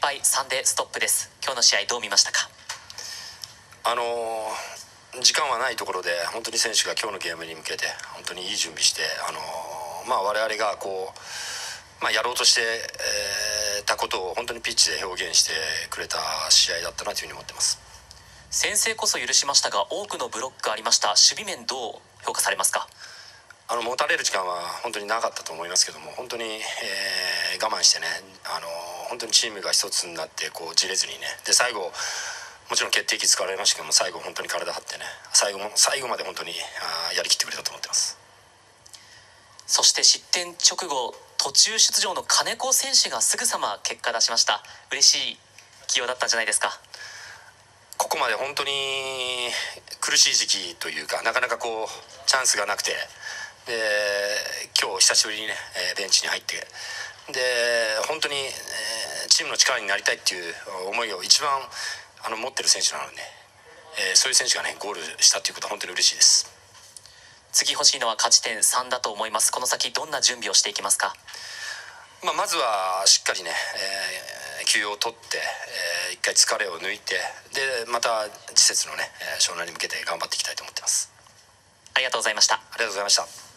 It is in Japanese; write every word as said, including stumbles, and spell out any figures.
敗さんでストップです。今日の試合どう見ましたか？ あのー、時間はないところで本当に選手が今日のゲームに向けて本当にいい準備して、あのーまあ、我々がこう、まあ、やろうとして、えー、たことを本当にピッチで表現してくれた試合だったなというふうに思ってます。 先制こそ許しましたが多くのブロックありました。守備面どう評価されますか？ あの持たれる時間は本当になかったと思いますけども、本当に、えー、我慢してね、あの本当にチームが一つになってこうじれずにね、で最後もちろん決定機使われましたけども、最後本当に体張ってね、最後も最後まで本当にあやりきってくれたと思ってます。 そして失点直後途中出場の金子選手がすぐさま結果出しました。嬉しい起用だったんじゃないですか？ ここまで本当に苦しい時期というか、なかなかこうチャンスがなくて、で今日久しぶりにね、えー、ベンチに入ってで本当に、えー、チームの力になりたいっていう思いを一番あの持ってる選手なので、えー、そういう選手がねゴールしたということは本当に嬉しいです。 次欲しいのは勝ち点さんだと思います。この先どんな準備をしていきますか？ まあ、まずはしっかりね、えー、休養を取って、えー、一回疲れを抜いて、でまた次節のね湘南に向けて頑張っていきたいと思ってます。 ありがとうございました。 ありがとうございました。